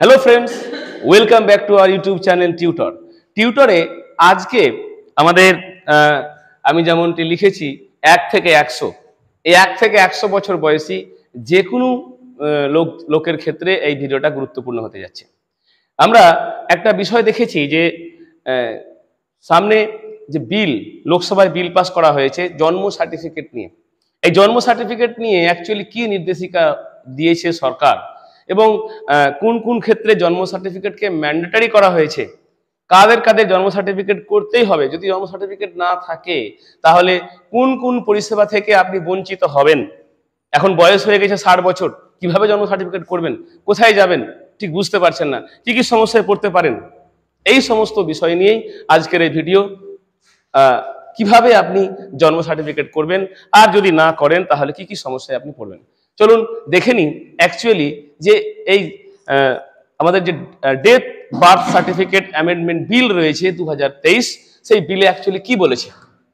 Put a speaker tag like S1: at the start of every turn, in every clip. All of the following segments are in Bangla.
S1: Hello friends, welcome back to our YouTube channel tutor. টিউটরে আজকে আমাদের আমি যেমনটি লিখেছি 1 থেকে 100, এই 1 থেকে 100 বছর বয়সী যে কোনো লোকের ক্ষেত্রে এই ভিডিওটা গুরুত্বপূর্ণ হতে যাচ্ছে। আমরা একটা বিষয় দেখেছি যে সামনে যে বিল, লোকসভায় বিল পাস করা হয়েছে জন্ম সার্টিফিকেট নিয়ে। এই জন্ম সার্টিফিকেট নিয়ে অ্যাকচুয়ালি কি নির্দেশিকা দিয়েছে সরকার এবং কোন কোন ক্ষেত্রে জন্ম সার্টিফিকেটকে ম্যান্ডেটরি করা হয়েছে, কাদের কাদের জন্ম সার্টিফিকেট করতেই হবে, যদি জন্ম সার্টিফিকেট না থাকে তাহলে কোন কোন পরিষেবা থেকে আপনি বঞ্চিত হবেন। এখন বয়স হয়ে গেছে 60 বছর, কিভাবে জন্ম সার্টিফিকেট করবেন, কোথায় যাবেন ঠিক বুঝতে পারছেন না, কি কি সমস্যায় পড়তে পারেন, এই সমস্ত বিষয় নিয়েই আজকের এই ভিডিও। কিভাবে আপনি জন্ম সার্টিফিকেট করবেন আর যদি না করেন তাহলে কি কি সমস্যায় আপনি পড়বেন, চলুন দেখে নিন অ্যাকচুয়ালি যে এই আমাদের যে death birth certificate amendment bill রয়েছে 2023, সেই বিলে অ্যাকচুয়ালি কি বলেছে।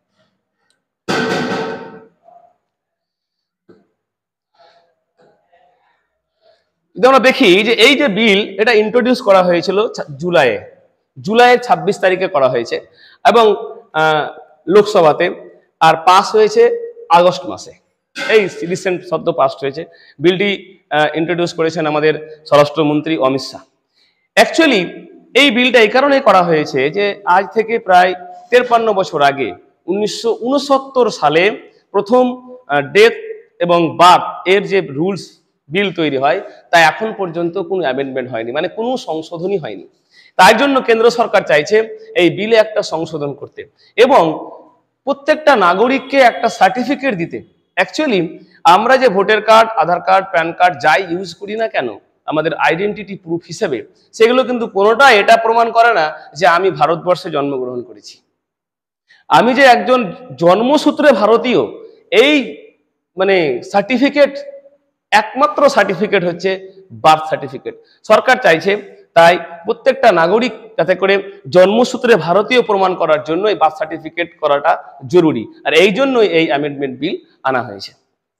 S1: আমরা দেখি যে এই যে বিল, এটা ইন্ট্রোডিউস করা হয়েছিল জুলাইয়ের 26 তারিখে করা হয়েছে এবং লোকসভাতে, আর পাস হয়েছে আগস্ট মাসে। এই রিসেন্ট সদ্য পাস হয়েছে। বিলটি ইন্ট্রোডিউস করেছেন আমাদের স্বরাষ্ট্রমন্ত্রী অমিত শাহ। অ্যাকচুয়ালি এই বিলটা এই কারণে করা হয়েছে যে আজ থেকে প্রায় 53 বছর আগে 1969 সালে প্রথম ডেথ এবং বার্থ এর যে রুলস বিল তৈরি হয় তা এখন পর্যন্ত কোনো অ্যামেন্ডমেন্ট হয়নি, মানে কোনো সংশোধনই হয়নি। তাই জন্য কেন্দ্র সরকার চাইছে এই বিলে একটা সংশোধন করতে এবং প্রত্যেকটা নাগরিককে একটা সার্টিফিকেট দিতে। অ্যাকচুয়ালি আমরা যে voter card, Aadhaar card, PAN card যাই ইউজ করি না কেন আমাদের আইডেন্টিটি প্রুফ হিসেবে, সেগুলো কিন্তু কোনোটা এটা প্রমাণ করে না যে আমি ভারতবর্ষে জন্মগ্রহণ করেছি, আমি যে একজন জন্মসূত্রে ভারতীয়। এই মানে সার্টিফিকেট, একমাত্র সার্টিফিকেট হচ্ছে বার্থ সার্টিফিকেট। সরকার চাইছে তাই প্রত্যেকটা নাগরিক যাতে করে জন্মসূত্রে ভারতীয় প্রমাণ করার জন্য এই বার্থ সার্টিফিকেট করাটা জরুরি, আর এই জন্যই এই অ্যামেন্ডমেন্ট বিল আনা হয়েছে।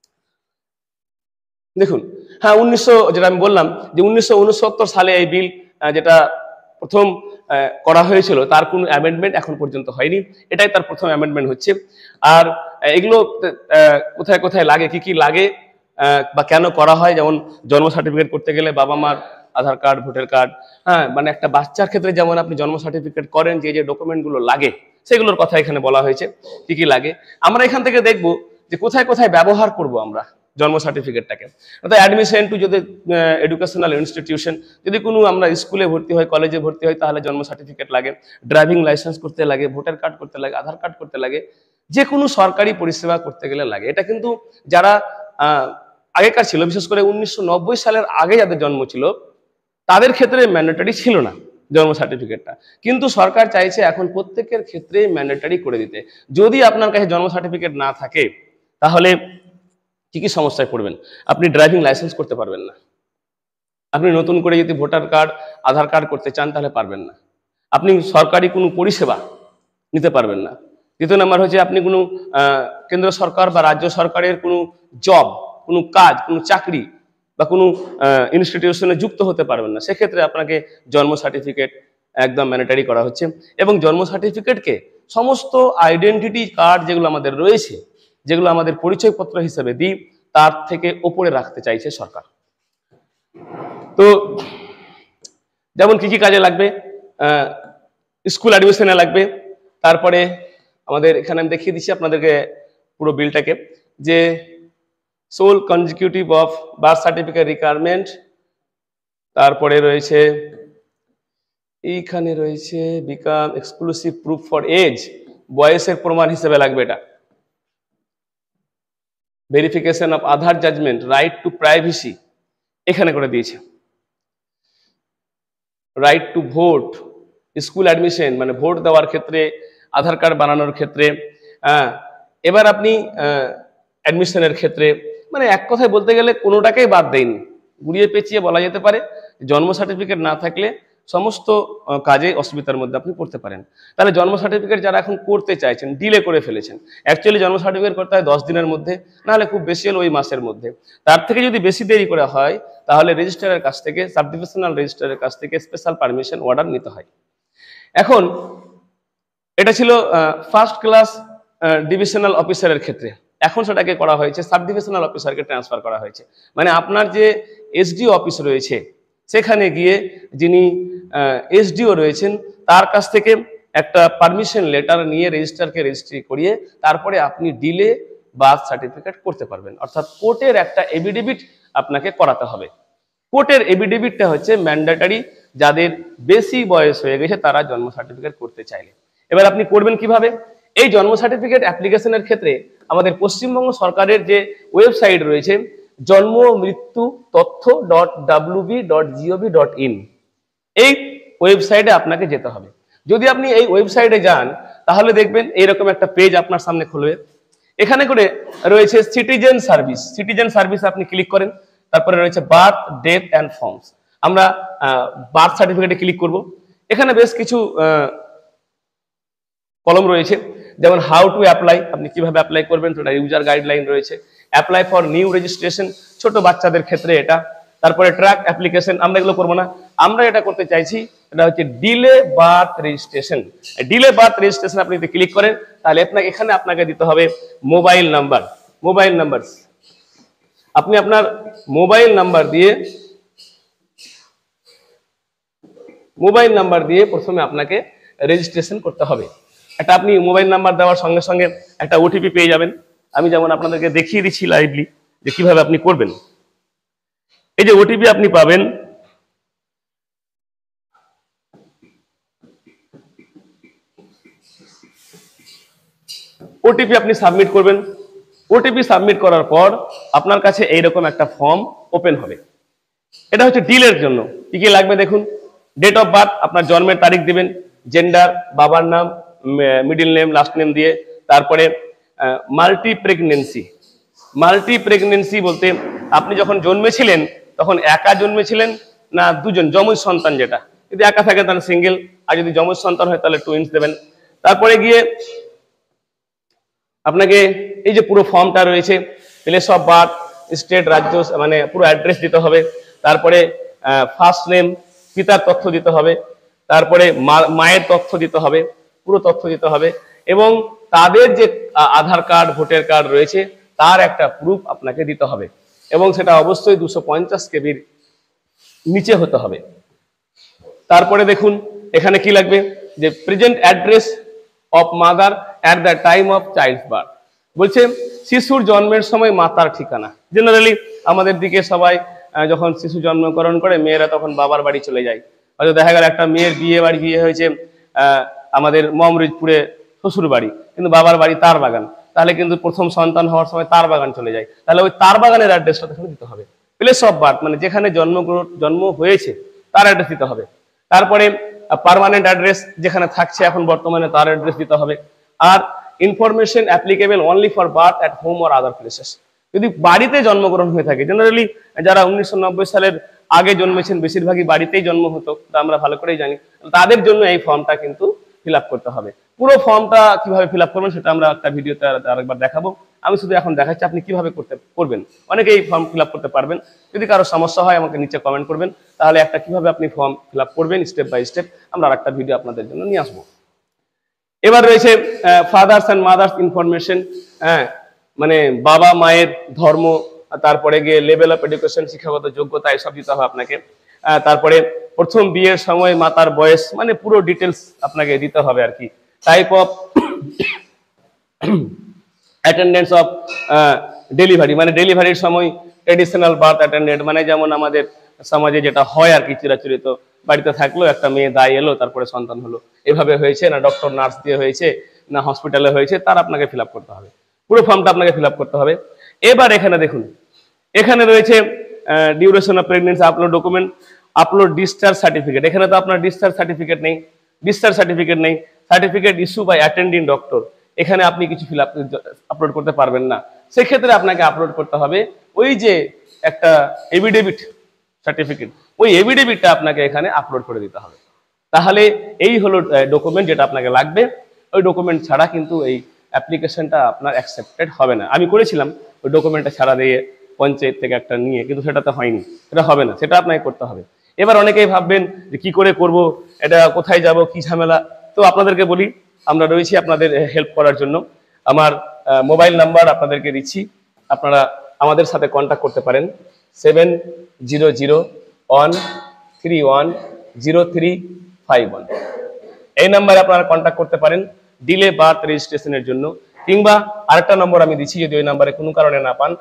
S1: দেখুন, হ্যাঁ, যেটা আমি বললাম যে 1969 সালে এই বিল যেটা প্রথম করা হয়েছিল তার কোনো অ্যামেন্ডমেন্ট এখন পর্যন্ত হয়নি, এটাই তার প্রথম অ্যামেন্ডমেন্ট হচ্ছে। আর এগুলো কোথায় কোথায় লাগে, কি কি লাগে বা কেন করা হয়, যেমন জন্ম সার্টিফিকেট করতে গেলে বাবা মার আধার কার্ড, ভোটার কার্ড, হ্যাঁ, মানে একটা বাচ্চার ক্ষেত্রে যেমন আপনি জন্ম সার্টিফিকেট করেন যে যে ডকুমেন্টগুলো লাগে সেগুলোর কথা এখানে বলা হয়েছে কি কি লাগে। আমরা এখান থেকে দেখব যে কোথায় কোথায় ব্যবহার করব আমরা জন্ম সার্টিফিকেটটাকে। অর্থাৎ অ্যাডমিশন টু যদি এডুকেশনাল ইনস্টিটিউশন, যদি কোনো আমরা স্কুলে ভর্তি হয়, কলেজে ভর্তি হয়, তাহলে জন্ম সার্টিফিকেট লাগে। ড্রাইভিং লাইসেন্স করতে লাগে, ভোটার কার্ড করতে লাগে, আধার কার্ড করতে লাগে, যে কোনো সরকারি পরিষেবা করতে গেলে লাগে। এটা কিন্তু যারা আগেকার ছিল, বিশেষ করে 1990 সালের আগে যাদের জন্ম ছিল তাদের ক্ষেত্রে ম্যান্ডেটরি ছিল না জন্ম সার্টিফিকেটটা, কিন্তু সরকার চাইছে এখন প্রত্যেকের ক্ষেত্রে ম্যান্ডেটরি করে দিতে। যদি আপনার কাছে জন্ম সার্টিফিকেট না থাকে তাহলে কি কি সমস্যায় পড়বেন। আপনি ড্রাইভিং লাইসেন্স করতে পারবেন না, আপনি নতুন করে যদি ভোটার কার্ড, আধার কার্ড করতে চান তাহলে পারবেন না, আপনি সরকারি কোনো পরিষেবা নিতে পারবেন না। দ্বিতীয় নাম্বার হচ্ছে আপনি কোনো কেন্দ্র সরকার বা রাজ্য সরকারের কোনো জব, কোনো কাজ, কোনো চাকরি বা কোনো ইনস্টিটিউশনে যুক্ত হতে পারবেন না, সেক্ষেত্রে আপনাকে জন্ম সার্টিফিকেট একদম ম্যান্ডেটরি করা হচ্ছে। এবং জন্ম সার্টিফিকেটকে সমস্ত আইডেন্টিটি কার্ড যেগুলো আমাদের রয়েছে, যেগুলো আমাদের পরিচয়পত্র হিসেবে দিই, তার থেকে ওপরে রাখতে চাইছে সরকার। তো যেমন কি কি কাজে লাগবে, স্কুল অ্যাডমিশনে লাগবে। তারপরে আমাদের এখানে আমি দেখিয়ে দিচ্ছি আপনাদেরকে পুরো বিলটাকে, যে sole consecutive of birth certificate requirement, তারপরে রয়েছে এইখানে রয়েছে become exclusive proof for age, বয়সের প্রমাণ হিসেবে লাগবে এটা। Verification of Aadhaar judgment, right to privacy এখানে করে দিয়েছে। Right to vote, school admission মানে ভোট দেওয়ার ক্ষেত্রে, আধার কার্ড বানানোর ক্ষেত্রে, এবার আপনি অ্যাডমিশনের ক্ষেত্রে, মানে এক কথায় বলতে গেলে কোনোটাকেই বাদ দেয়নি। ঘুরিয়ে পেঁচিয়ে বলা যেতে পারে জন্ম সার্টিফিকেট না থাকলে সমস্ত কাজে অসুবিধার মধ্যে আপনি পড়তে পারেন। তাহলে জন্ম সার্টিফিকেট যারা এখন করতে চাইছেন, ডিলে করে ফেলেছেন, অ্যাকচুয়ালি জন্ম সার্টিফিকেট করতে হয় 10 দিনের মধ্যে, নাহলে খুব বেশি হলে ওই মাসের মধ্যে। তার থেকে যদি বেশি দেরি করে হয় তাহলে রেজিস্ট্রারের কাছ থেকে, সাব ডিভিশনাল রেজিস্ট্রারের কাছ থেকে স্পেশাল পারমিশন অর্ডার নিতে হয়। এখন এটা ছিল ফার্স্ট ক্লাস ডিভিশনাল অফিসারের ক্ষেত্রে। এখন সেটাকে করা হয়েছে সাব ডিভিশনাল অফিসারকে ট্রান্সফার করা হয়েছে। মানে আপনার যে এসডিও অফিস রয়েছে সেখানে গিয়ে যিনি এসডিও রয়েছেন তার কাছ থেকে একটা পারমিশন লেটার নিয়ে রেজিস্ট্রারকে রেজিস্ট্রি করিয়ে তারপরে আপনি ডিলে বার্থ সার্টিফিকেট করতে পারবেন। অর্থাৎ কোর্টের একটা এফিডেভিট আপনাকে করাতে হবে। কোর্টের এফিডেভিটটা হচ্ছে ম্যান্ডেটরি, যাদের বেশি বয়স হয়ে গেছে তারা জন্ম সার্টিফিকেট করতে চাইলে। এবার আপনি করবেন কিভাবে? এই জন্ম সার্টিফিকেট অ্যাপ্লিকেশনের ক্ষেত্রে আমাদের পশ্চিমবঙ্গ সরকারের যে ওয়েবসাইট রয়েছে জন্ম মৃত্যু তথ্য .wb.gov.in, এই ওয়েবসাইটে আপনাকে যেতে হবে। যদি আপনি এই ওয়েবসাইটে যান তাহলে দেখবেন এইরকম একটা পেজ আপনার সামনে খুলবে। এখানে করে রয়েছে সিটিজেন সার্ভিস। সিটিজেন সার্ভিস আপনি ক্লিক করেন, তারপরে রয়েছে বার্থ ডেথ অ্যান্ড ফর্মস। আমরা বার্থ সার্টিফিকেটে ক্লিক করব। এখানে বেশ কিছু কলম রয়েছে, যেমন হাউ টু অ্যাপ্লাই, আপনি কিভাবে অ্যাপ্লাই করবেন, সেটা ইউজার গাইডলাইন রয়েছে। অ্যাপ্লাই ফর নিউ রেজিস্ট্রেশন, ছোট বাচ্চাদের ক্ষেত্রে এটা। তারপরে ট্র্যাক অ্যাপ্লিকেশন, আমরা এগুলো করবো না, আমরা এটা করতে চাইছি, এটা হচ্ছে delay birth registration. Delay birth registration আপনি যদি ক্লিক করেন তাহলে এখানে আপনাকে দিতে হবে মোবাইল নাম্বার। মোবাইল নাম্বার, আপনি আপনার মোবাইল নাম্বার দিয়ে প্রথমে আপনাকে রেজিস্ট্রেশন করতে হবে। একটা আপনি মোবাইল নাম্বার দেওয়ার সঙ্গে সঙ্গে একটা ওটিপি পেয়ে যাবেন। আমি যেমন আপনাদেরকে দেখিয়ে দিচ্ছি লাইভলি যে কিভাবে আপনি করবেন। এই যে ওটিপি আপনি পাবেন, ওটিপি আপনি সাবমিট করবেন। ওটিপি সাবমিট করার পর আপনার কাছে এইরকম একটা ফর্ম ওপেন হবে। এটা হচ্ছে ডিলের জন্য। কি কি লাগবে দেখুন, ডেট অফ বার্থ, আপনার জন্মের তারিখ দিবেন, জেন্ডার, বাবার নাম, মিডল নেম, লাস্ট নেম দিয়ে, তারপরে মাল্টি প্রেগনেন্সি বলতে আপনি যখন জন্মেছিলেন তখন একা জন্মেছিলেন না দুজন, যমজ সন্তান যেটা, যদি একা থাকে তাহলে সিঙ্গেল, আর যদি যমজ সন্তান হয় তাহলে টুইন্স দেবেন। তারপরে গিয়ে আপনাকে এই যে পুরো ফর্মটা রয়েছে, প্লেস অফ বার্থ, স্টেট, রাজ্য, মানে পুরো অ্যাড্রেস দিতে হবে। তারপরে ফার্স্ট নেম, পিতার তথ্য দিতে হবে। তারপরে মায়ের তথ্য দিতে হবে, পুরো তথ্য দিতে হবে। এবং তাদের যে আধার কার্ড, ভোটার কার্ড রয়েছে তার একটা প্রুফ আপনাকে দিতে হবে, এবং সেটা অবশ্যই 250 কেবির নিচে হতে হবে। তারপরে দেখুন এখানে কি লাগবে, যে present address of mother at the time of child birth, বলছে শিশুর জন্মের সময় মাতার ঠিকানা। জেনারেলি আমাদের দিকে সবাই যখন শিশু জন্মগ্রহণ করে মেয়েরা তখন বাবার বাড়ি চলে যায়। হয়তো দেখা গেল একটা মেয়ের বিয়ে হয়েছে আমাদের মমরিজপুরে শ্বশুর বাড়ি, কিন্তু বাবার বাড়ি তার বাগান, তাহলে কিন্তু প্রথম সন্তান হওয়ার সময় তার বাগান চলে যায়, তাহলে ওই তার বাগানের অ্যাড্রেসটা এখানে দিতে হবে। প্লেস অফ বার্থ মানে যেখানে জন্ম হয়েছে তার অ্যাড্রেস দিতে হবে। তারপরে পার্মানেন্ট অ্যাড্রেস, যেখানে থাকছে এখন বর্তমানে তার অ্যাড্রেস দিতে হবে। আর information applicable only for birth at home or other places, যদি বাড়িতে জন্মগ্রহণ হয়ে থাকে। জেনারেলি যারা 1990 সালের আগে জন্মেছেন বেশিরভাগই বাড়িতেই জন্ম হতো, আমরা ভালো করেই জানি, তাদের জন্য এই ফর্মটা কিন্তু ফিল আপ করতে হবে। পুরো ফর্মটা কিভাবে ফিল আপ করবেন সেটা আমরা একটা ভিডিওতে আরেকবার দেখাবো। আমি শুধু এখন দেখাচ্ছি আপনি কিভাবে করবেন। অনেকে এই ফর্ম ফিল আপ করতে পারবেন। যদি কারো সমস্যা হয় আমাকে নিচে কমেন্ট করবেন, তাহলে একটা কিভাবে আপনি ফর্ম ফিল আপ করবেন স্টেপ বাই স্টেপ আমরা আরেকটা ভিডিও আপনাদের জন্য নিয়ে আসবো। এবার রয়েছে ফাদার্স অ্যান্ড মাদার্স ইনফরমেশন, মানে বাবা মায়ের ধর্ম, তারপরে গিয়ে লেভেল অফ এডুকেশন, শিক্ষাগত যোগ্যতা, এসব দিতে হবে আপনাকে। তারপরে প্রথম বিয়ের সময় মাতার বয়স, মানে পুরো ডিটেলস আপনাকে দিতে হবে আর কি। Type of attendance of delivery, মানে ডেলিভারির সময় ট্রেডিশনাল বার্থ অ্যাটেন্ডেন্ট, মানে যেমন আমাদের সমাজে যেটা হয় আর কি, চিরাচরিত বাড়িতে থাকলো একটা মেয়ে দায় এলো তারপরে সন্তান হলো, এভাবে হয়েছে না ডক্টর নার্স দিয়ে হয়েছে না হসপিটালে হয়েছে, তার আপনাকে ফিল আপ করতে হবে। পুরো ফর্মটা আপনাকে ফিল আপ করতে হবে। এবার এখানে দেখুন, এখানে রয়েছে duration of pregnancy, upload document, upload discharge certificate. এখানে তো আপনার ডিসচার্জ সার্টিফিকেট নেই, certificate issue by attending doctor, এখানে আপনি কিছু ফিল আপ আপলোড করতে পারবেন না। সেক্ষেত্রে আপনাকে আপলোড করতে হবে ওই যে একটা এভিডেভিট সার্টিফিকেট, ওই এভিডেভিটটা আপনাকে এখানে আপলোড করে দিতে হবে। তাহলে এই হলো ডকুমেন্ট যেটা আপনাকে লাগবে। ওই ডকুমেন্ট ছাড়া কিন্তু এই অ্যাপ্লিকেশনটা আপনার অ্যাকসেপ্টেড হবে না। আমি করেছিলাম ওই ডকুমেন্টটা ছাড়া দিয়ে পঞ্চায়েত থেকে একটা নিয়ে, কিন্তু সেটাতে হয়নি, সেটা হবে না, সেটা আপনাকে করতে হবে। এবার অনেকেই ভাববেন যে কি করে করব, এটা কোথায় যাব, কি ঝামেলা। তো আপনাদেরকে বলি, আমরা রয়েছি আপনাদের হেল্প করার জন্য। আমার মোবাইল নাম্বার আপনাদেরকে দিচ্ছি, আপনারা আমাদের সাথে কন্ট্যাক্ট করতে পারেন 7001310351। এই নাম্বারে আপনারা কন্ট্যাক্ট করতে পারেন ডিলে বার্থ রেজিস্ট্রেশনের জন্য, কিংবা আরেকটা নম্বর আমি দিচ্ছি, যদি ওই নাম্বারে কোনো কারণে না পান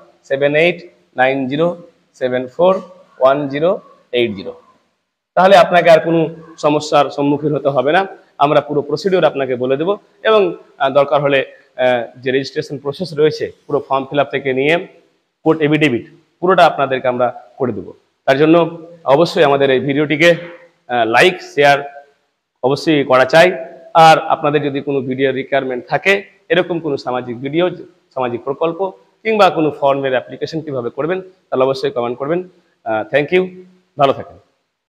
S1: 7890741080। তাহলে আপনাকে আর কোনো সমস্যার সম্মুখীন হতে হবে না। আমরা পুরো প্রসিডিওর আপনাকে বলে দেব, এবং দরকার হলে যে রেজিস্ট্রেশন প্রসেস রয়েছে পুরো ফর্ম ফিল আপ থেকে নিয়ে কোর্ট এফিডেভিট পুরোটা আপনাদেরকে আমরা করে দেবো। তার জন্য অবশ্যই আমাদের এই ভিডিওটিকে লাইক শেয়ার অবশ্যই করা চাই। আর আপনাদের যদি কোনো ভিডিও রিকোয়ারমেন্ট থাকে, এরকম কোনো সামাজিক ভিডিও, সামাজিক প্রকল্প, কিংবা কোনো ফর্মের অ্যাপ্লিকেশন কিভাবে করবেন, তাহলে অবশ্যই কমেন্ট করবেন। থ্যাংক ইউ, ভালো থাকেন।